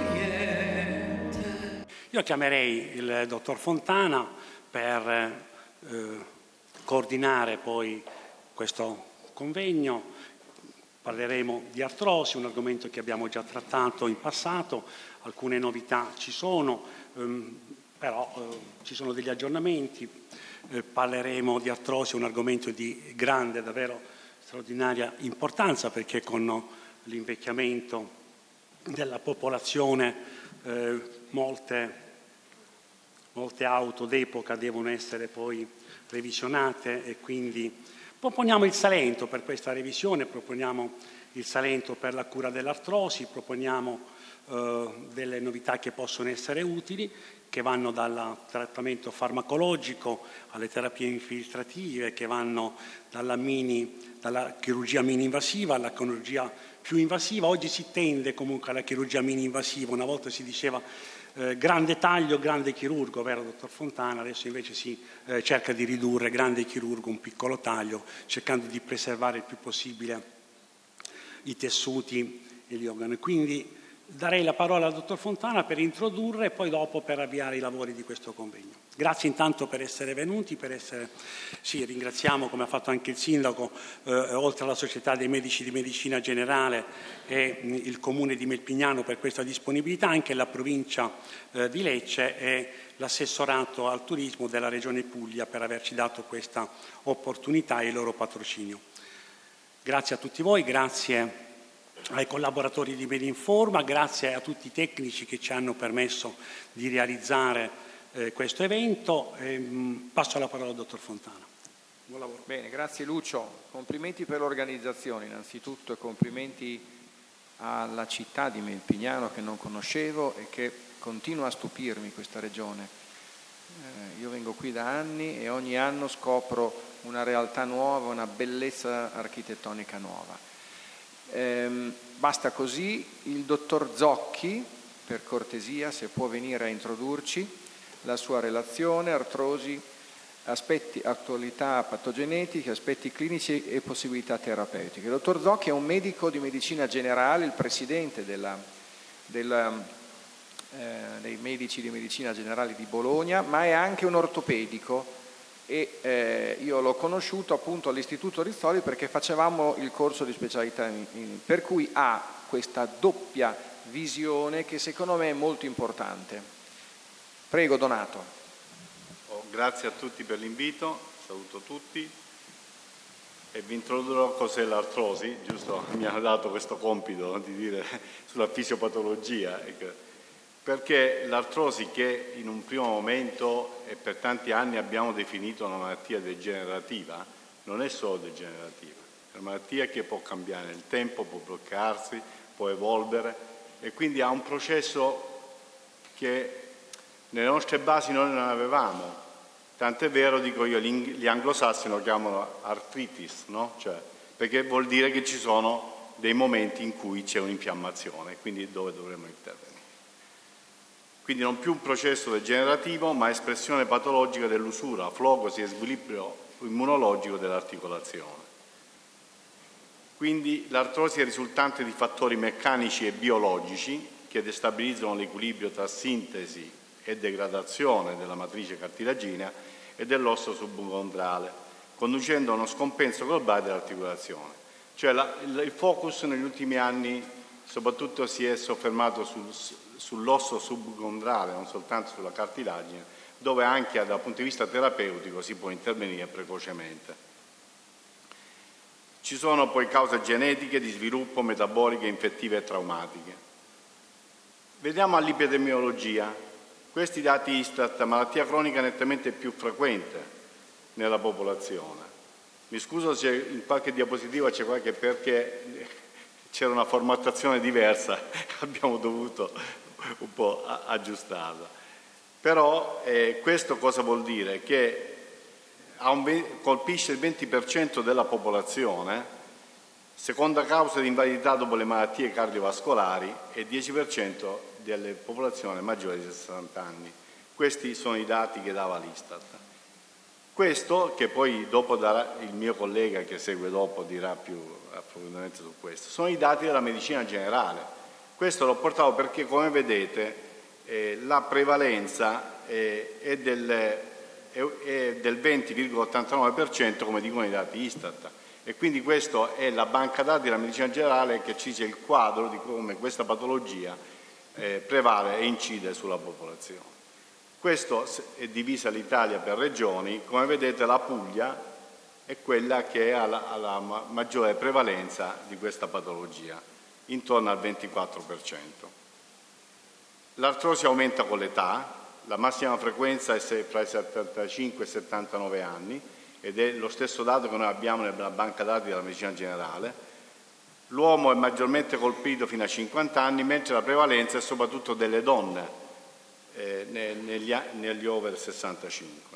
Io chiamerei il dottor Fontana per coordinare poi questo convegno. Parleremo di artrosi, un argomento che abbiamo già trattato in passato, alcune novità ci sono, però ci sono degli aggiornamenti. Parleremo di artrosi, un argomento di grande, davvero straordinaria importanza, perché con l'invecchiamento della popolazione molte auto d'epoca devono essere poi revisionate e quindi proponiamo il Salento per questa revisione, proponiamo il Salento per la cura dell'artrosi, proponiamo delle novità che possono essere utili, che vanno dal trattamento farmacologico alle terapie infiltrative, che vanno dalla chirurgia mini-invasiva alla chirurgia più invasiva. Oggi si tende comunque alla chirurgia mini-invasiva, una volta si diceva grande taglio, grande chirurgo, vero dottor Fontana? Adesso invece si cerca di ridurre grande chirurgo, un piccolo taglio, cercando di preservare il più possibile i tessuti e gli organi. Quindi darei la parola al dottor Fontana per introdurre e poi dopo per avviare i lavori di questo convegno. Grazie intanto per essere venuti, Sì, ringraziamo, come ha fatto anche il Sindaco, oltre alla Società dei Medici di Medicina Generale e il Comune di Melpignano per questa disponibilità, anche la Provincia di Lecce e l'Assessorato al Turismo della Regione Puglia per averci dato questa opportunità e il loro patrocinio. Grazie a tutti voi, grazie ai collaboratori di Medinforma, grazie a tutti i tecnici che ci hanno permesso di realizzare questo evento. Passo la parola al dottor Fontana. Buon lavoro. Bene, grazie Lucio. Complimenti per l'organizzazione innanzitutto e complimenti alla città di Melpignano che non conoscevo e che continua a stupirmi questa regione. Io vengo qui da anni e ogni anno scopro una realtà nuova, una bellezza architettonica nuova. Basta così. Il dottor Zocchi, per cortesia, se può venire a introdurci la sua relazione, artrosi, aspetti, attualità patogenetiche, aspetti clinici e possibilità terapeutiche. Il dottor Zocchi è un medico di medicina generale, il presidente dei medici di medicina generale di Bologna, ma è anche un ortopedico e io l'ho conosciuto appunto all'Istituto Rizzoli perché facevamo il corso di specialità per cui ha questa doppia visione che secondo me è molto importante. Prego Donato. Grazie a tutti per l'invito, saluto tutti e vi introdurrò cos'è l'artrosi, giusto? Mi hanno dato questo compito di dire sulla fisiopatologia, perché l'artrosi, che in un primo momento e per tanti anni abbiamo definito una malattia degenerativa, non è solo degenerativa, è una malattia che può cambiare nel tempo, può bloccarsi, può evolvere e quindi ha un processo che nelle nostre basi noi non avevamo, tant'è vero, dico io, gli anglosassoni lo chiamano arthritis, no? Cioè, perché vuol dire che ci sono dei momenti in cui c'è un'infiammazione, quindi dove dovremmo intervenire. Quindi non più un processo degenerativo, ma espressione patologica dell'usura, flogosi e squilibrio immunologico dell'articolazione. Quindi l'artrosi è risultante di fattori meccanici e biologici che destabilizzano l'equilibrio tra sintesi e degradazione della matrice cartilaginea e dell'osso subcondrale, conducendo a uno scompenso globale dell'articolazione. Cioè il focus negli ultimi anni soprattutto si è soffermato sull'osso subcondrale, non soltanto sulla cartilagine, dove anche dal punto di vista terapeutico si può intervenire precocemente. Ci sono poi cause genetiche, di sviluppo, metaboliche, infettive e traumatiche. Vediamo l'epidemiologia. Questi dati Istat, malattia cronica nettamente più frequente nella popolazione. Mi scuso se in qualche diapositiva c'è qualche perché c'era una formattazione diversa, abbiamo dovuto un po' aggiustarla. Però questo cosa vuol dire? Che colpisce il 20% della popolazione, seconda causa di invalidità dopo le malattie cardiovascolari e 10% delle popolazioni maggiori di 60 anni. Questi sono i dati che dava l'Istat. Questo, che poi dopo darà il mio collega che segue dopo dirà più approfondimento su questo, sono i dati della medicina generale. Questo l'ho portato perché, come vedete, la prevalenza è del 20,89%, come dicono i dati Istat. E quindi questo è la banca dati della medicina generale che ci dice il quadro di come questa patologia prevale e incide sulla popolazione. Questo è divisa l'Italia per regioni. Come vedete, la Puglia è quella che ha la maggiore prevalenza di questa patologia, intorno al 24%. L'artrosi aumenta con l'età, la massima frequenza è fra i 75 e i 79 anni ed è lo stesso dato che noi abbiamo nella banca dati della medicina generale. L'uomo è maggiormente colpito fino a 50 anni, mentre la prevalenza è soprattutto delle donne negli over 65.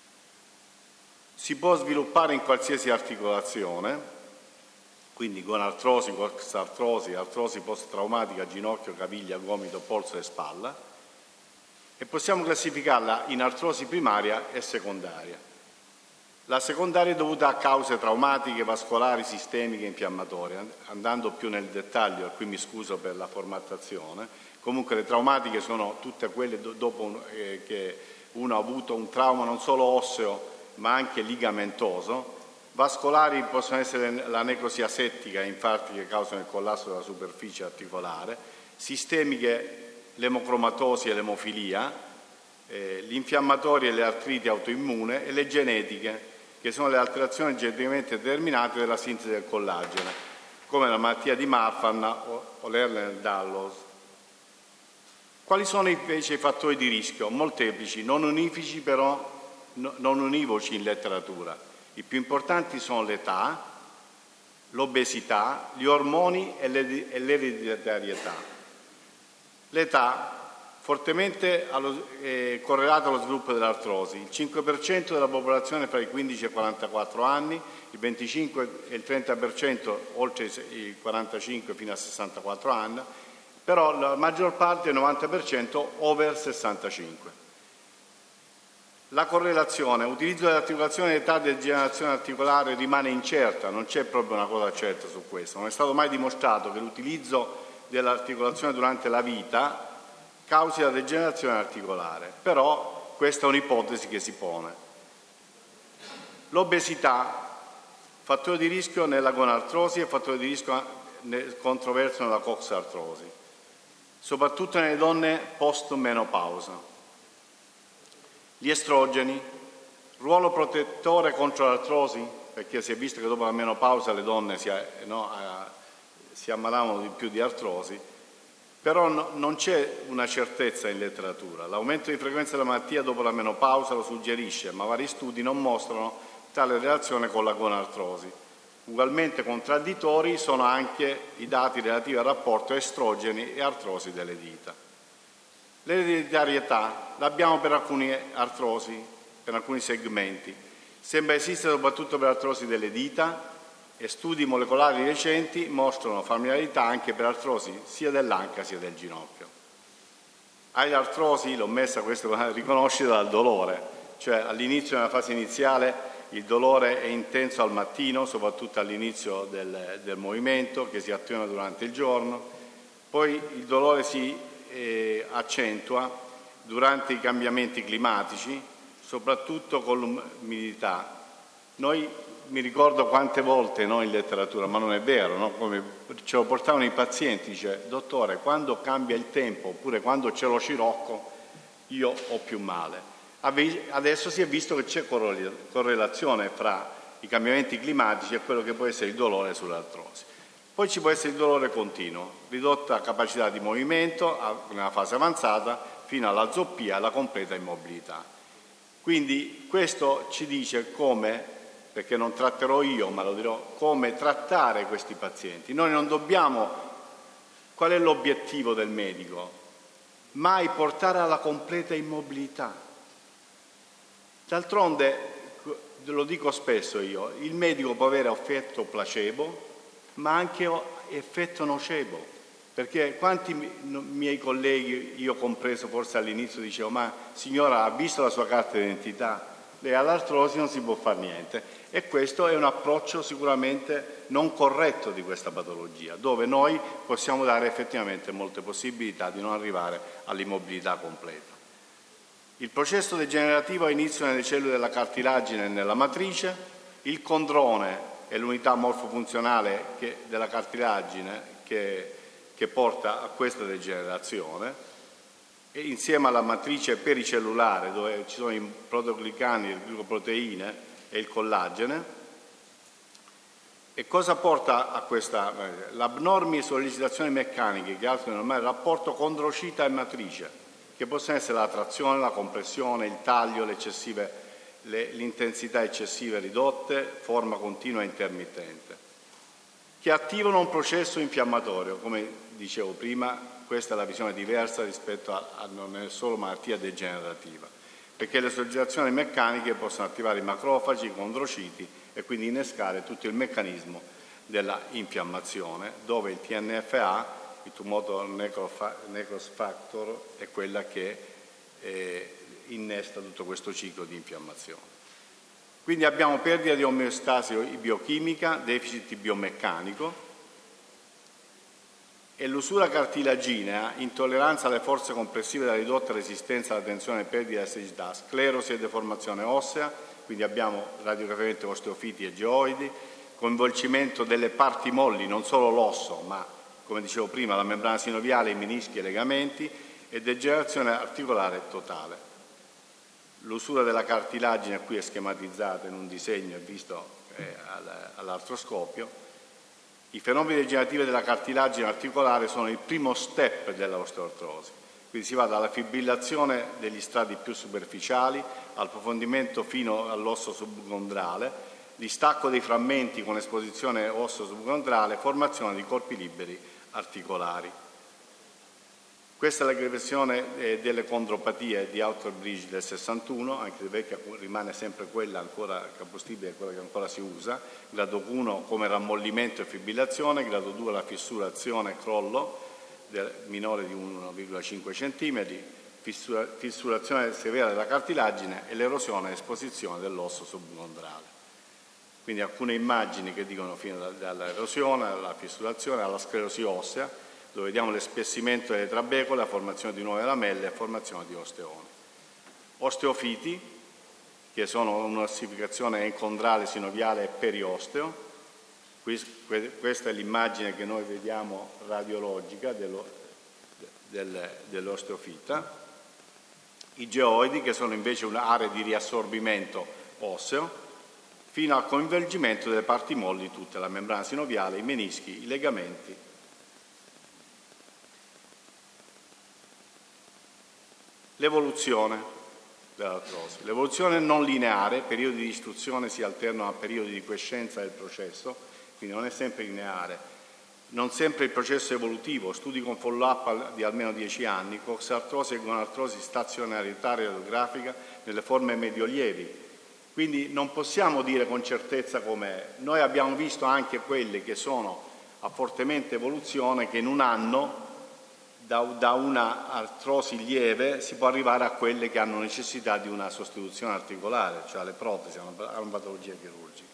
Si può sviluppare in qualsiasi articolazione, quindi gonartrosi, coxartrosi, artrosi post-traumatica, ginocchio, caviglia, gomito, polso e spalla, e possiamo classificarla in artrosi primaria e secondaria. La secondaria è dovuta a cause traumatiche, vascolari, sistemiche e infiammatorie. Andando più nel dettaglio, e qui mi scuso per la formattazione, comunque le traumatiche sono tutte quelle dopo che uno ha avuto un trauma non solo osseo ma anche ligamentoso. Vascolari possono essere la necrosi asettica e infarti che causano il collasso della superficie articolare, sistemiche l'emocromatosi e l'emofilia, gli infiammatori e le artriti autoimmune, e le genetiche, che sono le alterazioni geneticamente determinate della sintesi del collagene, come la malattia di Marfan o l'Ehlers-Danlos. Quali sono invece i fattori di rischio? Molteplici, non unifici però, non univoci in letteratura. I più importanti sono l'età, l'obesità, gli ormoni e l'ereditarietà. L'età fortemente correlata allo sviluppo dell'artrosi. Il 5% della popolazione fra i 15 e i 44 anni, il 25 e il 30% oltre i 45 fino a 64 anni, però la maggior parte, il 90%, over 65. La correlazione, utilizzo dell'articolazione e età di degenerazione articolare rimane incerta, non c'è proprio una cosa certa su questo. Non è stato mai dimostrato che l'utilizzo dell'articolazione durante la vita causi la degenerazione articolare, però questa è un'ipotesi che si pone. L'obesità, fattore di rischio nella gonartrosi e fattore di rischio controverso nella coxartrosi, soprattutto nelle donne post-menopausa. Gli estrogeni, ruolo protettore contro l'artrosi, perché si è visto che dopo la menopausa le donne si ammalavano di più di artrosi, però non c'è una certezza in letteratura. L'aumento di frequenza della malattia dopo la menopausa lo suggerisce, ma vari studi non mostrano tale relazione con la gonartrosi. Ugualmente contraddittori sono anche i dati relativi al rapporto estrogeni e artrosi delle dita. L'ereditarietà l'abbiamo per alcune artrosi, per alcuni segmenti. Sembra esistere soprattutto per artrosi delle dita e studi molecolari recenti mostrano familiarità anche per artrosi sia dell'anca sia del ginocchio. Hai l'artrosi, l'ho messa questo per riconoscere dal dolore, cioè all'inizio, nella fase iniziale, il dolore è intenso al mattino, soprattutto all'inizio del movimento che si attenua durante il giorno, poi il dolore si accentua durante i cambiamenti climatici, soprattutto con l'umidità. Mi ricordo quante volte in letteratura, ma non è vero, no? Come ce lo portavano i pazienti, dice: dottore, quando cambia il tempo oppure quando c'è lo scirocco io ho più male. Adesso si è visto che c'è correlazione fra i cambiamenti climatici e quello che può essere il dolore sull'artrosi. Poi ci può essere il dolore continuo, ridotta capacità di movimento nella fase avanzata fino alla zoppia e alla completa immobilità. Quindi questo ci dice come, perché non tratterò io, ma lo dirò, come trattare questi pazienti. Noi non dobbiamo, qual è l'obiettivo del medico? Mai portare alla completa immobilità. D'altronde, lo dico spesso io, il medico può avere effetto placebo, ma anche effetto nocebo, perché quanti miei colleghi, io compreso forse all'inizio, dicevo: ma signora, ha visto la sua carta d'identità? e all'artrosi non si può fare niente. E questo è un approccio sicuramente non corretto di questa patologia, dove noi possiamo dare effettivamente molte possibilità di non arrivare all'immobilità completa. Il processo degenerativo ha inizio nelle cellule della cartilagine e nella matrice. Il condrone è l'unità morfofunzionale della cartilagine che porta a questa degenerazione, e insieme alla matrice pericellulare, dove ci sono i proteoglicani, le glicoproteine e il collagene. E cosa porta a questa? L'abnormi sollecitazioni meccaniche che alterano ormai il rapporto condrocita e matrice, che possono essere la trazione, la compressione, il taglio, l'intensità eccessive ridotte, forma continua e intermittente, che attivano un processo infiammatorio. Come dicevo prima, questa è la visione diversa rispetto a non è solo malattia degenerativa, perché le sollecitazioni meccaniche possono attivare i macrofagi, i condrociti e quindi innescare tutto il meccanismo della infiammazione, dove il TNFA, il Tumor Necrosis Factor, è quella che innesta tutto questo ciclo di infiammazione. Quindi abbiamo perdita di omeostasi biochimica, deficit biomeccanico, e l'usura cartilaginea, intolleranza alle forze compressive della ridotta resistenza alla tensione e perdita di elasticità, sclerosi e deformazione ossea, quindi abbiamo radiograficamente osteofiti e geoidi, coinvolgimento delle parti molli, non solo l'osso, ma come dicevo prima la membrana sinoviale, i menischi e i legamenti, e degenerazione articolare totale. L'usura della cartilagine qui è schematizzata in un disegno e visto all'artroscopio. I fenomeni degenerativi della cartilagine articolare sono il primo step dell'osteoartrosi, quindi si va dalla fibrillazione degli strati più superficiali, approfondimento fino all'osso subcondrale, distacco dei frammenti con esposizione osso subcondrale, formazione di corpi liberi articolari. Questa è la regressione delle condropatie di Outerbridge del 61, anche se vecchia rimane sempre quella ancora capostipite, quella che ancora si usa. Grado 1 come rammollimento e fibrillazione, grado 2 la fissurazione e crollo minore di 1,5 cm, fissurazione severa della cartilagine e l'erosione e esposizione dell'osso subcondrale. Quindi alcune immagini che dicono fino dall'erosione, alla fissurazione, alla sclerosi ossea, dove vediamo l'espessimento delle trabecole, la formazione di nuove lamelle e formazione di osteoni. Osteofiti, che sono un'ossificazione encondrale, sinoviale e periosteo. Questa è l'immagine che noi vediamo radiologica dell'osteofita. I geoidi, che sono invece un'area di riassorbimento osseo, fino al coinvolgimento delle parti molli tutte, la membrana sinoviale, i menischi, i legamenti. L'evoluzione dell'artrosi. L'evoluzione non lineare, periodi di istruzione si alternano a periodi di quiescenza del processo, quindi non è sempre lineare. Non sempre il processo è evolutivo, studi con follow-up di almeno 10 anni, coxartrosi e gonartrosi stazionarietaria radiografica nelle forme medio-lievi. Quindi non possiamo dire con certezza com'è. Noi abbiamo visto anche quelle che sono a fortemente evoluzione, che in un anno da una artrosi lieve si può arrivare a quelle che hanno necessità di una sostituzione articolare, cioè le protesi, a una patologia chirurgica.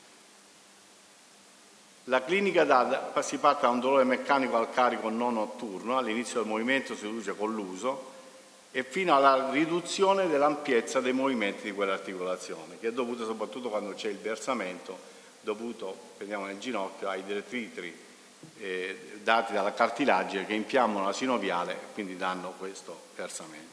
La clinica si parte da un dolore meccanico al carico non notturno, all'inizio del movimento si riduce con l'uso, e fino alla riduzione dell'ampiezza dei movimenti di quell'articolazione, che è dovuta soprattutto quando c'è il versamento, dovuto, prendiamo nel ginocchio, ai detriti dati dalla cartilagine che infiammano la sinoviale e quindi danno questo versamento.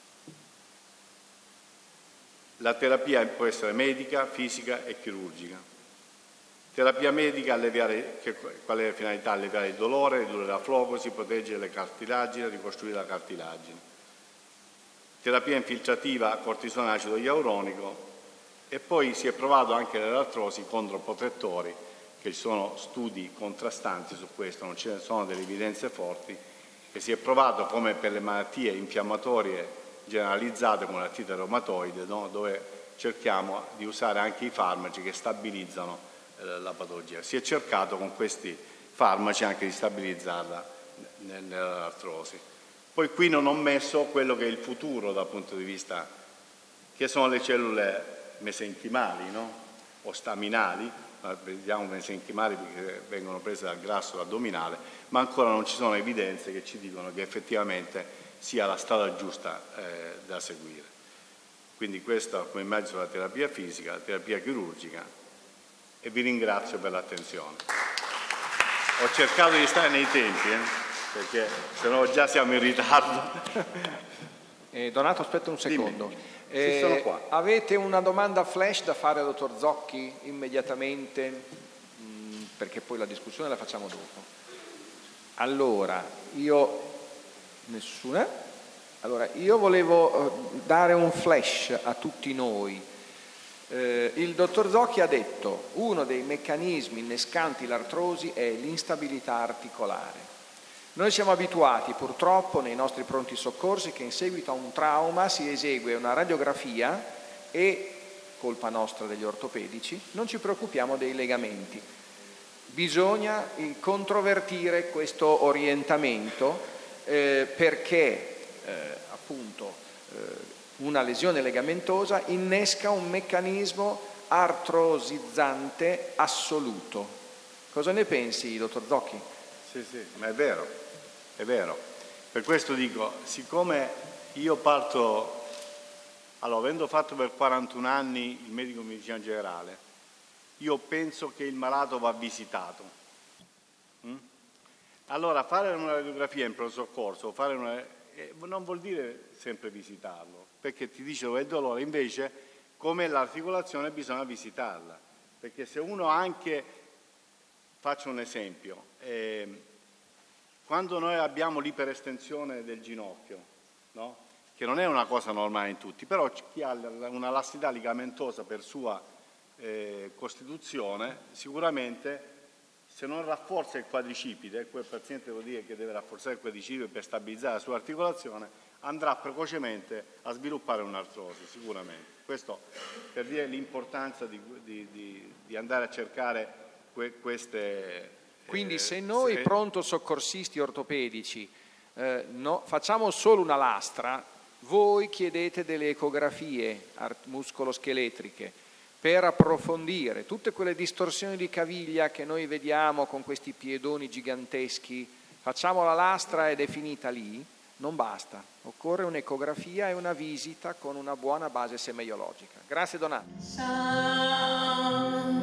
La terapia può essere medica, fisica e chirurgica. Terapia medica, qual è la finalità? Alleviare il dolore, ridurre la flogosi, proteggere le cartilagini, ricostruire la cartilagine. Terapia infiltrativa, cortisone acido ialuronico, e poi si è provato anche nell'artrosi controprotettori, che ci sono studi contrastanti su questo, non ce ne sono delle evidenze forti, e si è provato come per le malattie infiammatorie generalizzate come l'artrite reumatoide, no? Dove cerchiamo di usare anche i farmaci che stabilizzano la patologia. Si è cercato con questi farmaci anche di stabilizzarla nell'artrosi. Poi qui non ho messo quello che è il futuro dal punto di vista che sono le cellule mesenchimali, no? O staminali, vediamo mesenchimali perché vengono prese dal grasso addominale, ma ancora non ci sono evidenze che ci dicono che effettivamente sia la strada giusta da seguire. Quindi questa come immagine sulla terapia fisica, la terapia chirurgica, e vi ringrazio per l'attenzione. Ho cercato di stare nei tempi, perché sennò già siamo in ritardo. Donato, aspetta un secondo. Sì, sono qua. Avete una domanda flash da fare al dottor Zocchi immediatamente? Perché poi la discussione la facciamo dopo. Allora, nessuna? Allora, io volevo dare un flash a tutti noi. Il dottor Zocchi ha detto uno dei meccanismi innescanti l'artrosi è l'instabilità articolare. Noi siamo abituati purtroppo nei nostri pronti soccorsi che in seguito a un trauma si esegue una radiografia e, colpa nostra degli ortopedici, non ci preoccupiamo dei legamenti. Bisogna controvertire questo orientamento perché appunto una lesione legamentosa innesca un meccanismo artrosizzante assoluto. Cosa ne pensi, dottor Zocchi? Sì, ma è vero, è vero. Per questo dico, siccome io parto, allora, avendo fatto per 41 anni il medico di medicina generale, io penso che il malato va visitato. Allora, fare una radiografia in pronto soccorso, non vuol dire sempre visitarlo, perché ti dice dove è il dolore, invece, come l'articolazione bisogna visitarla. Perché se uno anche... Faccio un esempio, quando noi abbiamo l'iperestensione del ginocchio, no? Che non è una cosa normale in tutti, però chi ha una lassità ligamentosa per sua costituzione, sicuramente se non rafforza il quadricipite, quel paziente vuol dire che deve rafforzare il quadricipite per stabilizzare la sua articolazione, andrà precocemente a sviluppare un'artrosi, sicuramente. Questo per dire l'importanza di andare a cercare queste... Quindi se noi pronto soccorsisti ortopedici facciamo solo una lastra, voi chiedete delle ecografie muscoloscheletriche per approfondire tutte quelle distorsioni di caviglia che noi vediamo con questi piedoni giganteschi, facciamo la lastra ed è finita lì, non basta, occorre un'ecografia e una visita con una buona base semeiologica. Grazie Donato.